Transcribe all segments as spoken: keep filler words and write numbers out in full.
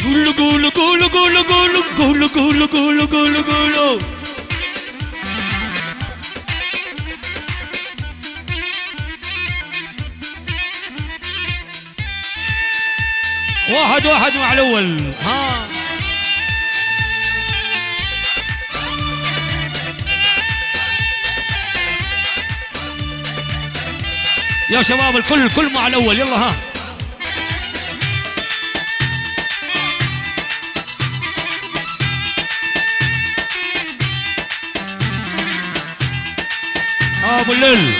قولوا قولوا قولوا قولوا قولوا قولوا قولوا قولوا قولوا قولوا واحد واحد مع الأول. ها يا شباب الكل الكل مع الأول يلا. ها ابو الليل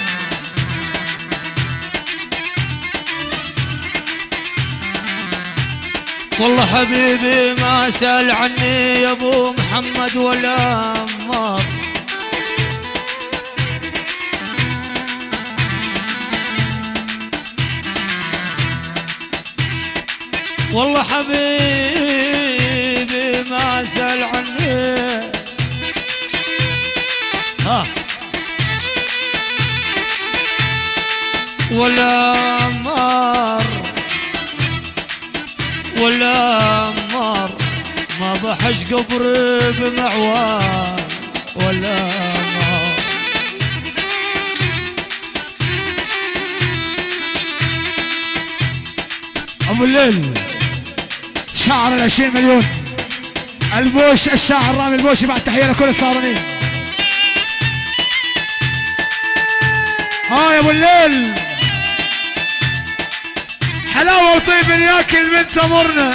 والله حبيبي ما سأل عني يا ابو محمد ولا مار. والله حبيبي ما سأل عني ها ولا مار ولا مار ما بحش قبري بمعوان ولا مار. ابو الليل شاعر العشرين مليون البوش الشاعر رامي البوشي بعد تحيه لكل الصارمين. ها يا ابو الليل حلاوه وطيب من ياكل من تمرنا.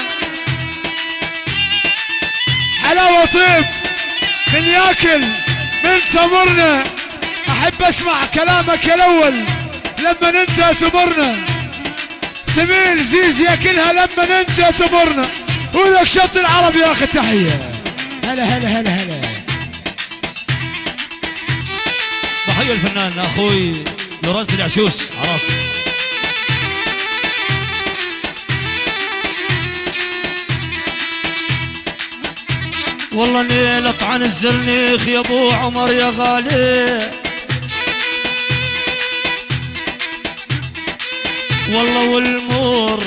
حلاوه وطيب من ياكل من تمرنا. احب اسمع كلامك الاول لما انت تمرنا. ثمين زيز ياكلها لما انت تمرنا. ولك شط العرب يا اخي تحيه. هلا هلا هلا هلا. تحيه الفنان اخوي لورنس العشوش عراس. والله نيلت عن الزرنيخ يا ابو عمر يا غالي. والله والمور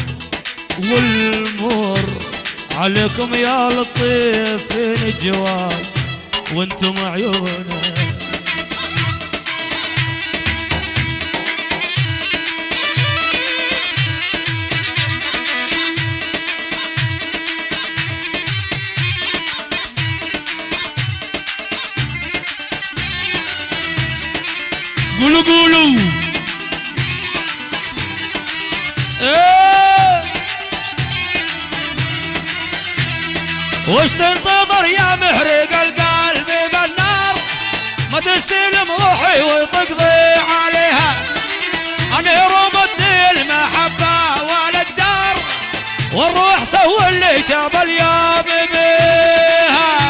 والمور عليكم يا لطيفين الجواب وانتم عيونه. قولوا قولوا ايه وش تنتظر يا محرق القلب بالنار. ما تستلم روحي وتقضي عليها. انا رمتني المحبه والاقدار والروح سوى اللي تاب اليوم بيها.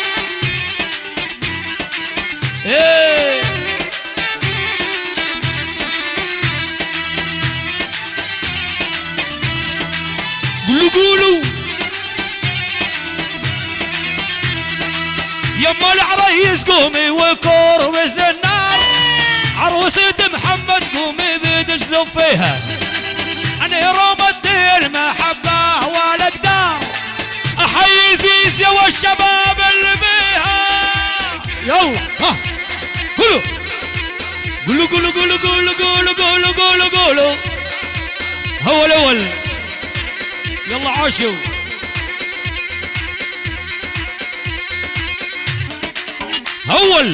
ايه قولوا قولوا يما العريس قومي وكرمز النار. عروسة محمد قومي بتجذب فيها. انا رمت المحبة والاقدار. احيي زيزيا والشباب اللي بيها. يلا ها قولوا قولوا قولوا قولوا قولوا قولوا قولوا قولوا قولوا هو الاول يلا عاشوا. اول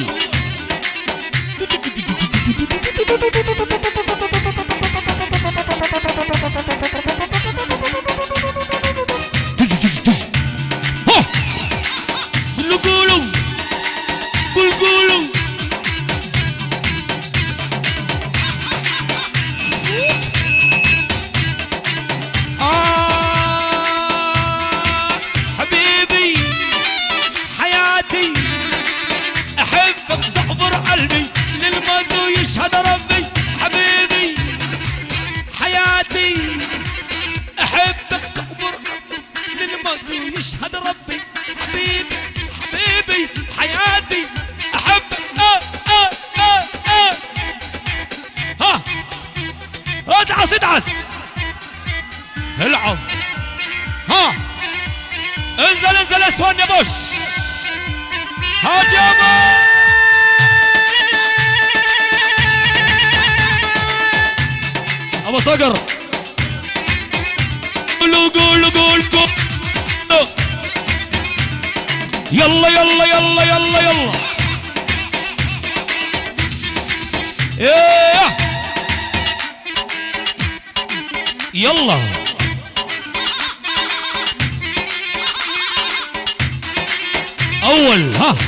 قولوا قولوا قول قولوا انزل انزل اسوان يا بوش. هاجم ابو صقر. قولوا قولوا قولوا يلا يلا يلا يلا يلا ايه يلا اول ها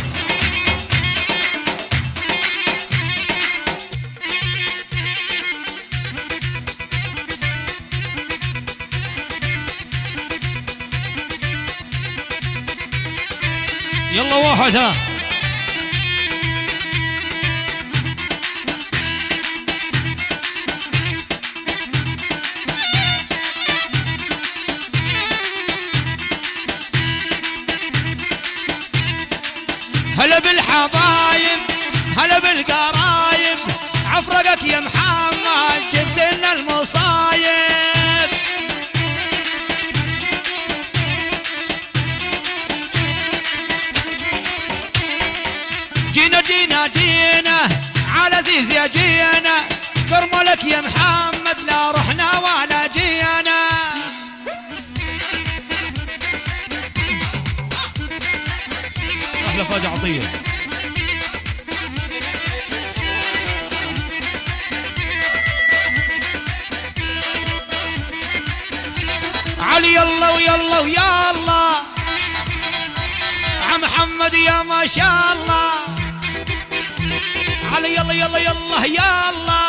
يلا واحد ها هلا بالحبايب هلا بالقرايب عفرقك يا محمد جبت لنا المصايب. جينا جينا جينا على زيز يا جينا كرملك يا محمد لا رحنا ولا جينا. احلى فادي عطيه. علي يلا ويلا ويلا عم محمد يا ما شاء الله. علي يلا يلا يلا يلا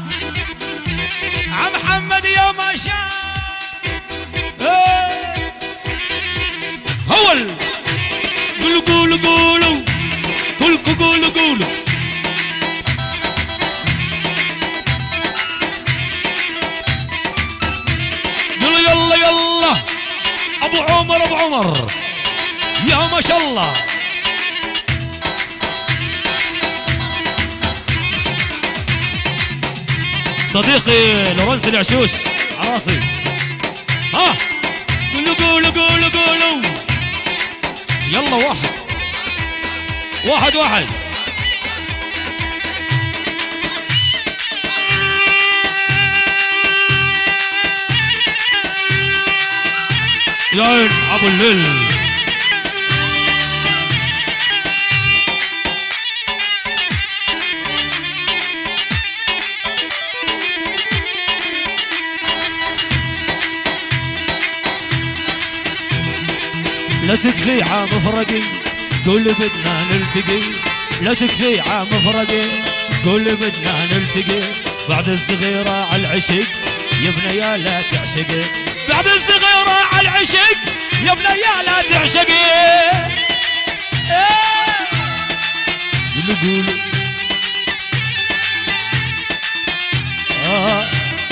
عم محمد يا ما شاء الله. هول قولوا قولوا قولوا كلكم قولوا قولوا يلا يلا يلا ابو عمر ابو عمر يا ما شاء الله. صديقي لورنس العشوش عراسي. ها قولوا قولوا قولوا قولوا يلا واحد واحد واحد يا عين ابو الليل. لا تكفي عام فرقي قول بدنا نلتقي. لا تكفي عام فرقي قول بدنا نلتقي. بعد الصغيرة على العشق يا بنيا لا تعشقي. بعد الصغيرة على العشق يا بنيا لا تعشقي. قولوا قولوا آه.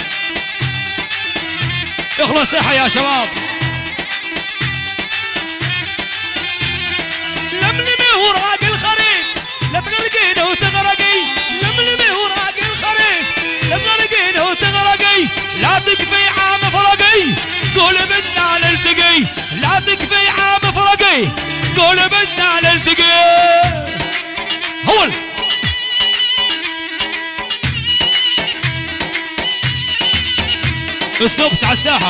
اخلص صحة يا شباب. لملمي وراق الخريف لا تغرقين وتغرقي. لملمي وراق الخريف لا تغرقين وتغرقي. لا تكفي عام فرقي قول بدنا نلتقي. لا تكفي عام فرقي قول بدنا نلتقي. هول سنوبس على الساحة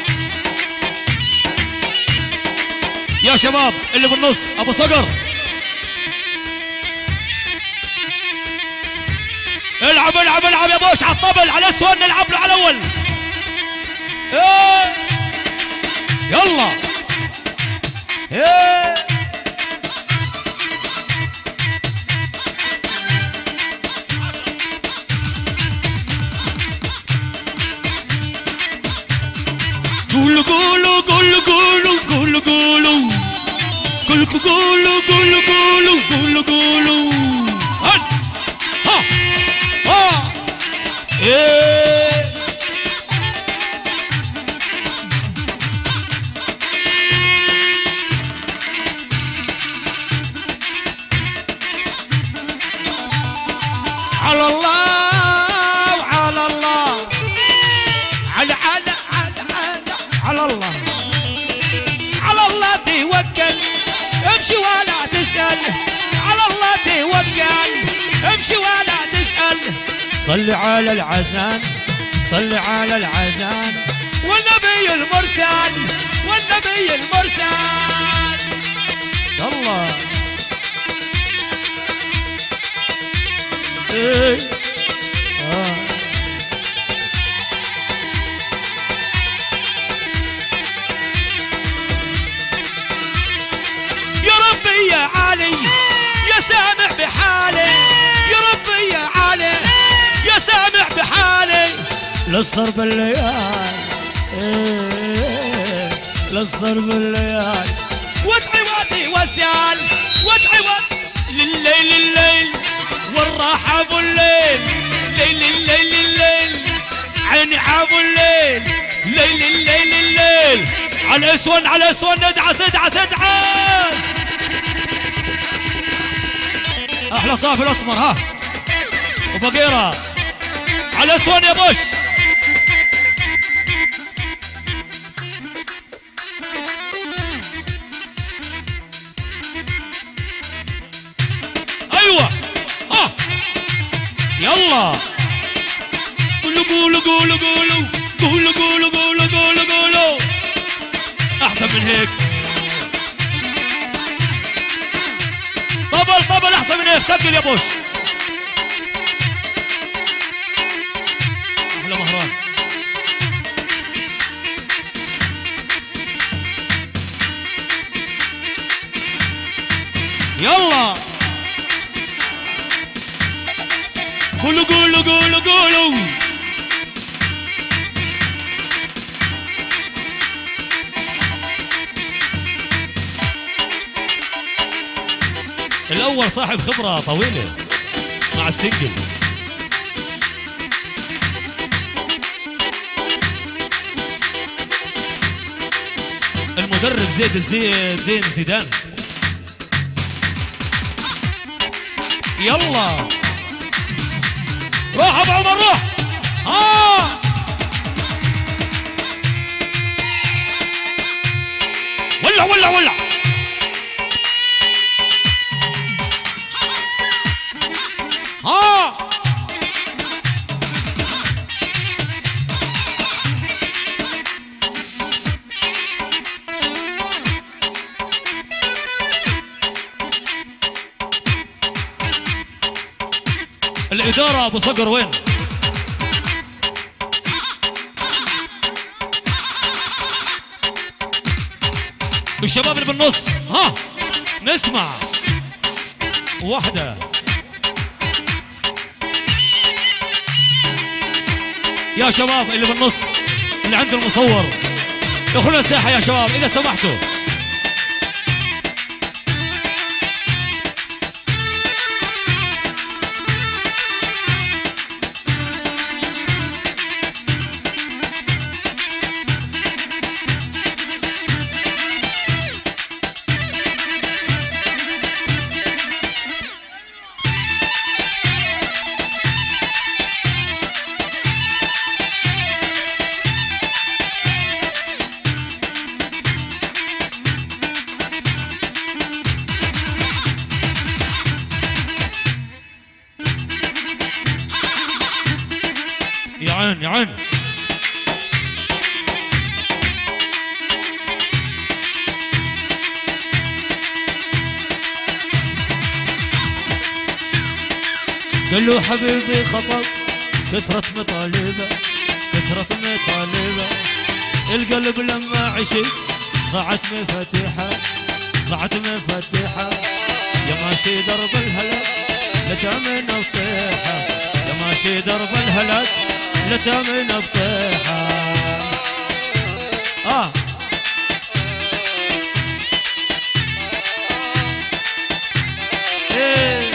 يا شباب. اللي بالنص ابو صقر العب العب العب يا بوش على الطبل على الاسود نلعب له على الاول. ايه يلا ايه قولوا قولوا قولوا قولوا قولوا قولوا كلكم قولوا قولوا قولوا قولوا قولوا ها ها ها ايه على الله وعلى الله على على على على على الله على الله امشي ولا تسأل على الله توكل امشي ولا تسأل صل على العدنان صل على العدنان والنبي المرسل والنبي المرسل يلا ايه آه. يا ربي يا علي يا سامع بحالي يا ربي يا علي يا سامع بحالي للصرب الليالي إيه للصرب الليالي وادعي وادي وسال وادعي وادي لليل الليل والراحة ابو الليل ليل الليل الليل عيني عابو الليل ليل الليل الليل على اسون على اسون ادعس ادعس ادعس احلى صافي الاسمر ها وبقيره على اسون يا بوش ايوه ها يلا قولوا قولوا قولوا قولوا قولوا قولوا قولوا قولوا قولوا احسن من هيك طبل طبل احسن من هيك ثقل يا بوش احلى مهران يلا قولوا قولوا قولوا قولوا الأول صاحب خبرة طويلة مع السنجل المدرب زيد الزين زيدان يلا روح ابو عمر روح ها ولع ولع ولع ها الإدارة أبو صقر وين؟ الشباب اللي بالنص ها نسمع واحدة يا شباب اللي بالنص اللي عند المصور دخلوا الساحة يا شباب إذا سمحتوا يا عين يا عين قال له حبيبي خطب كثرة مطالبه كثرة مطالبه القلب لما عشق ضاعت مفاتيحه ضاعت مفاتيحه يا ماشي درب الهلك لتامن بطيحه يا ماشي درب الهلك لتامن بطيحه اه ايه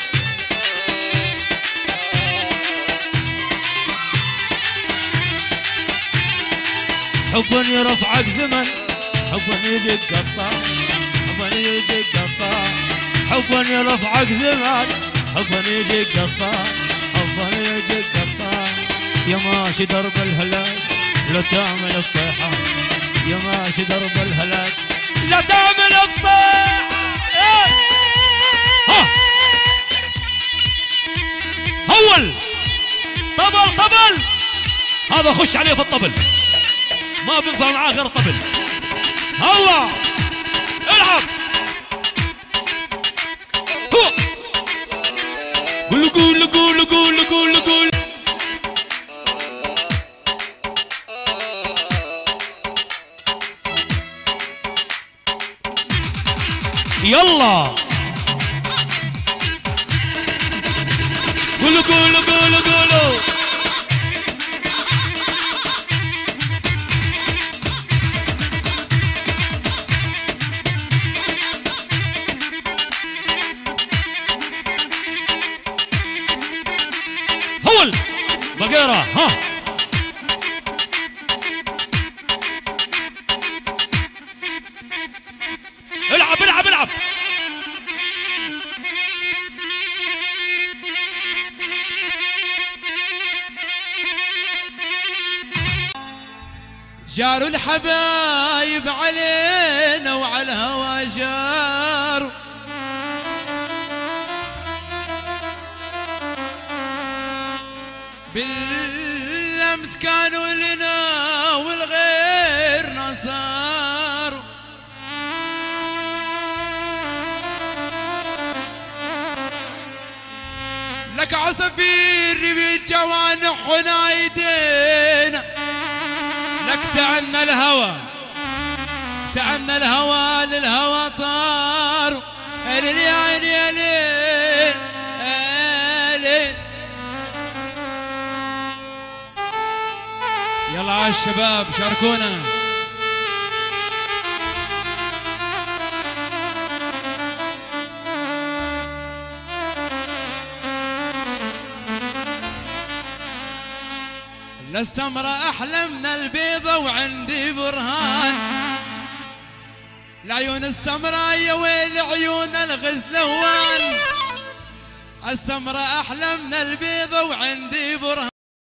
حبا يرفعك زمن حبا يجيك قطع حبا يجيك قطع حبا يرفعك زمن حبا يجيك قطع حبا يجيك قطع يا ماشي درب الهلاك لا تعمل الطيحة يا ماشي درب الهلاك لا تعمل الطيحة طبل طبل هذا خش عليه في الطبل ما بينفع معاه غير الطبل. الله العب هو قول قول قول قول قول قول يلا قولوا قولوا قولوا قولوا هول بقيرة ها العب العب العب جاروا الحبايب علينا وعلى الهوى جاروا بالامس كانوا لنا والغير صاروا لك عصافير بالجوانح ونايدينا لك سعنا الهوى سعنا الهوى للهوى طار ليل يا عين يا ليل يا ليل. يلا على الشباب شاركونا. للسمرة أحلى من البيضة وعندي برهان العيون السمرة يا ويل عيون الغزلوان السمرة أحلى من البيضة وعندي برهان.